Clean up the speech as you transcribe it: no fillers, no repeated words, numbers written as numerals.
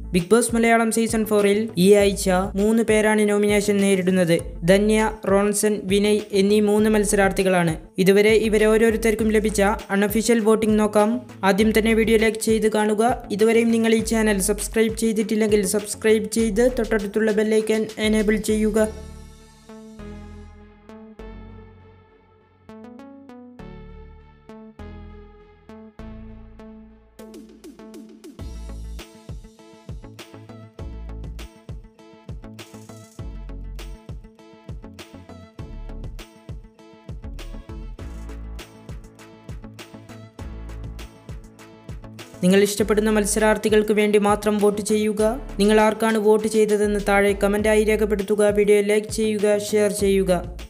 Biggboss Malayalam Season 4-ൽ ഈ ആഴ്ച 3 പേരാണ് നോമിനേഷൻ നേരിടുന്നത്. ധന്യ, റോൺസൺ, വിനയ് എന്നീ 3 മത്സരാർത്ഥികളാണ്. ഇതുവരെ ഇവരെ ഓരോരുത്തർക്കും ലഭിച്ച അൺഒഫീഷ്യൽ വോട്ടിംഗ് നോക്കാം. ആദ്യം തന്നെ വീഡിയോ ലൈക്ക് ചെയ്ത് കാണുക. ഇതുവരെയും നിങ്ങൾ ഈ ചാനൽ സബ്സ്ക്രൈബ് ചെയ്തിട്ടില്ലെങ്കിൽ സബ്സ്ക്രൈബ് ചെയ്ത് തൊട്ടടുത്തുള്ള ബെൽ ഐക്കൺ എനേബിൾ ചെയ്യുക. നിങ്ങൾ ഇഷ്ടപ്പെടുന്ന മത്സരാർത്ഥികൾക്ക് വേണ്ടി മാത്രം വോട്ട് ചെയ്യുക. നിങ്ങൾ ആർക്കാണ് വോട്ട് ചെയ്തതെന്ന് താഴെ കമൻ്റായി രേഖപ്പെടുത്തുക. വീഡിയോ ലൈക്ക് ചെയ്യുക, ഷെയർ ചെയ്യുക.